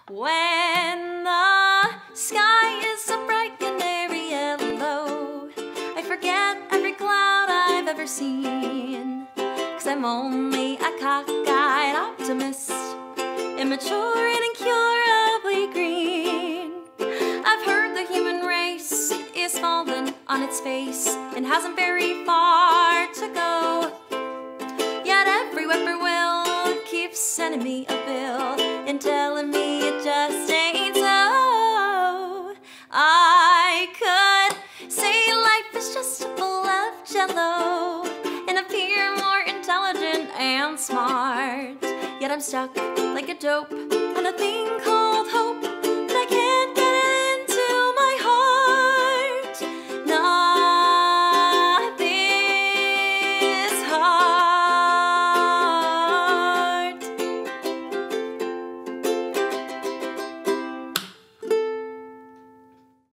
When the sky is so bright canary yellow, I forget every cloud I've ever seen, 'cause I'm only a cockeyed optimist, immature and incurably green. I've heard the human race is fallen on its face and hasn't very far to go, yet every whippoorwill keeps sending me a bill and telling me it just ain't so. I could say life is just a bowl of jello and appear more intelligent and smart, yet I'm stuck like a dope on a thing called hope that I can't